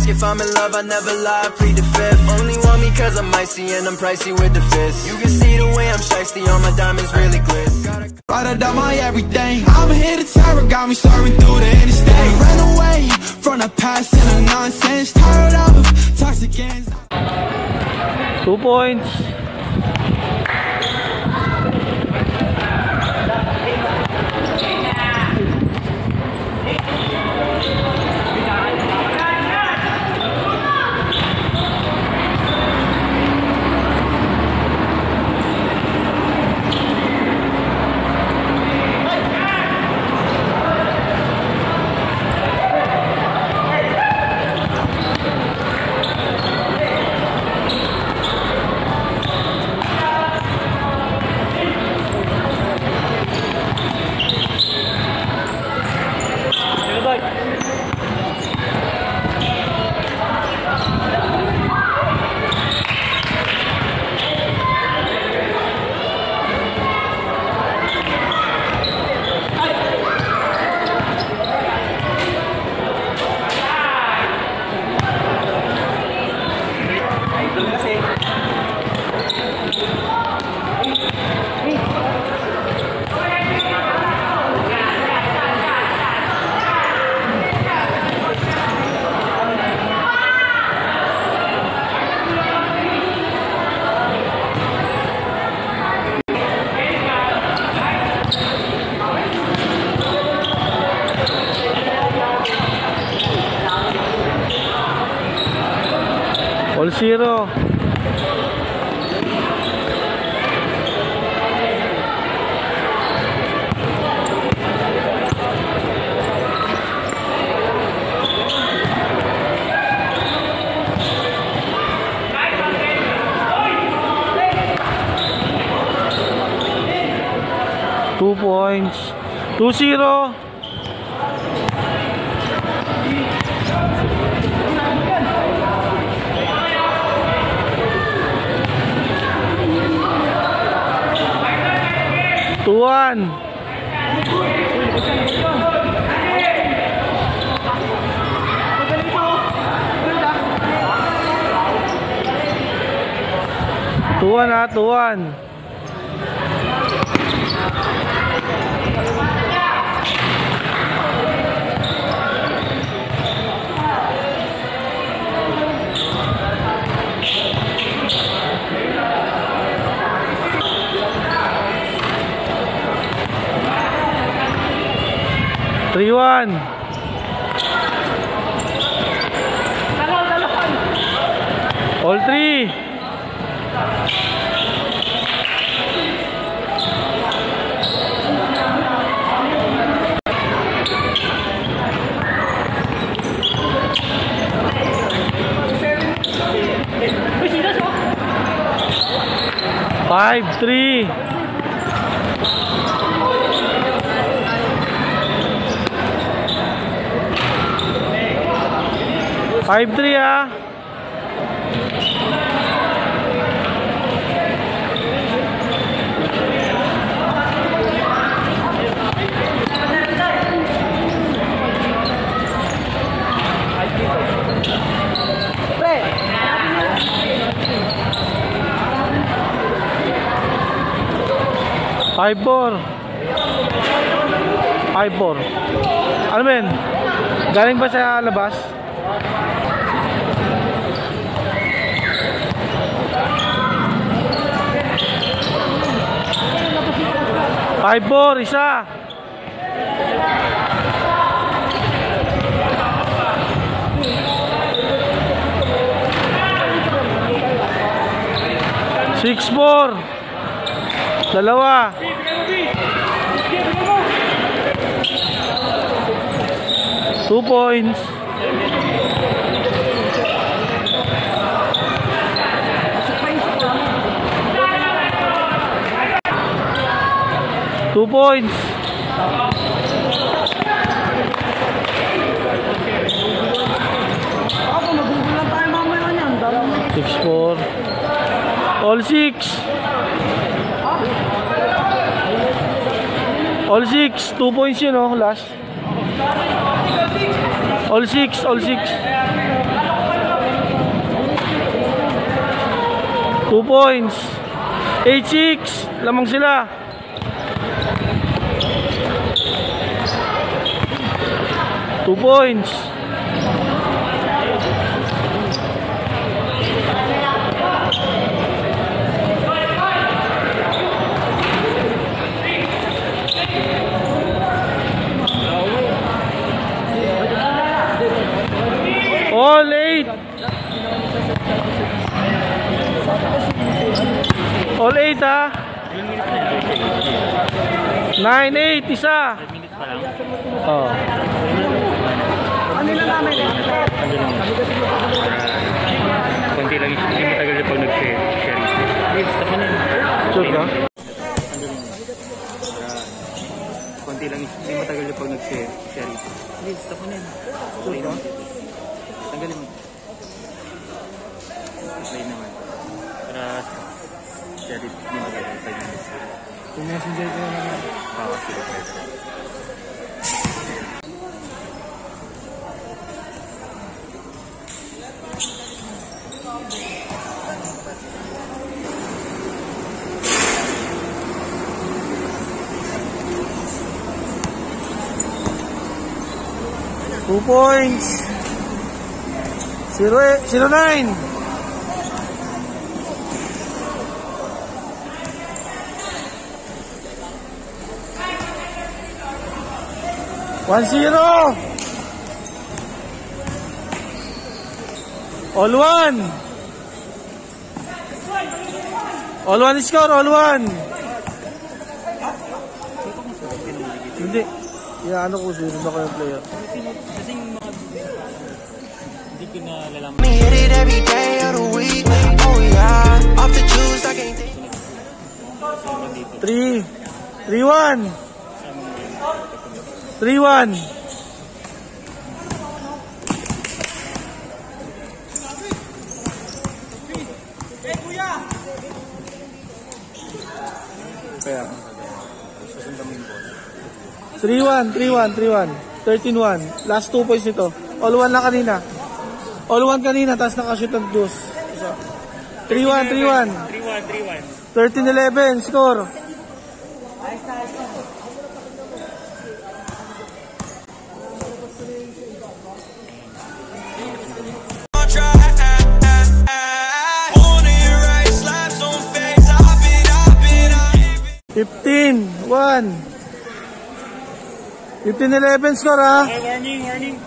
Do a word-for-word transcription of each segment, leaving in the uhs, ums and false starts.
ask if I'm in love, I never lie, plead the fifth. Only want me cause I'm icy and I'm pricey with the fist. You can see the way I'm shiesty, all my diamonds really glitz. Right up my everything, I'm here to terror, got me soaring through the interstate. Ran away from the past and the nonsense, tired of toxic ends. Two points. All zero. Two points. Two zero. Two one. Two one ah, two one. Three one. All three. Five three. Five three ah. Five four. Five four. Ano ba yun? Galing ba sa labas? Five four, isa. Six four. Dalawa. Two points. Two points. Six four. All six. All six. Two points yun, oh, last. All six. All six. two points. eight six. Lamang sila. two points. All eight. All eight ha. nine eight isa. Oh. Ano nila namin? Konti lang, hindi matagal na pag nag-share. Please, tapan na. Sure ka? Konti lang, hindi matagal na pag nag-share. Please, tapan na. Sure ka? Tanggalin mo. Play naman. Para share it, hindi matagal. five minutes. Kung messenger ko na naman. Bawas sila. two points. zero eight, zero nine. one zero. All one. All one score, all one. Hindi. Inaano ko sunod ako yung player. Kasi yung mga hindi ko na lalaman. Me hit it every day of the week. Oh yeah, off the juice I can't think. three. three one. three one. Kaya three one, three one, three one. thirteen one. Last two points nito. All one lang kanina. All one kanina, tapos nakashoot ng juice. three one, three one. three one, three one. thirteen eleven score. fifteen one. fifteen eleven score ha. Hey, warning, warning.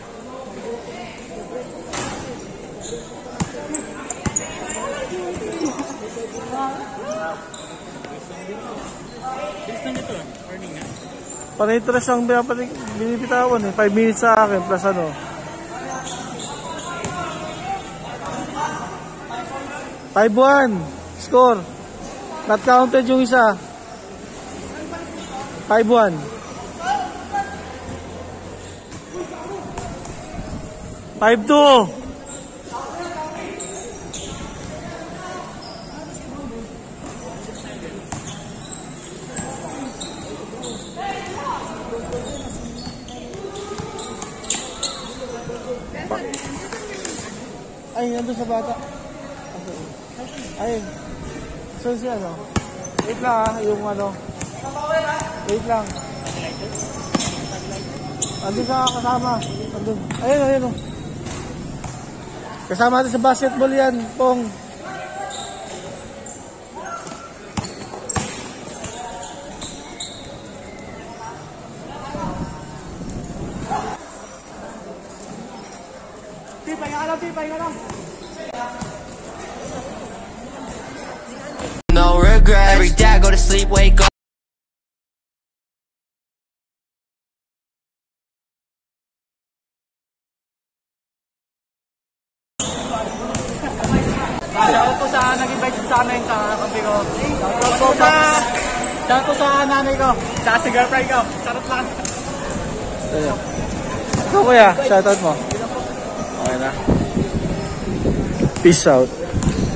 Bilis na nito. Warning na. Panitras ang binibitawan eh. five minutes sa akin plus ano. five one score. Not counted yung isa. five one. five two. Ay, nandun sa bata. Ay, so si ano? Wait lang ha, yung ano. Wait lang. Andun sa kasama. Andun. Ayun, ayun o. Kasama natin sa basketball yan, Pong. Tipay ka lang, tipay ka lang. No regret. Every day I go to sleep, wake up. Shoutout po sa nag-invite sa amin sa kampi ko. Shoutout po sa Shoutout po sa nanay ko. Sa si girlfriend ko. Charot lang. Ikaw kuya, shoutout mo. Okay na. Peace out.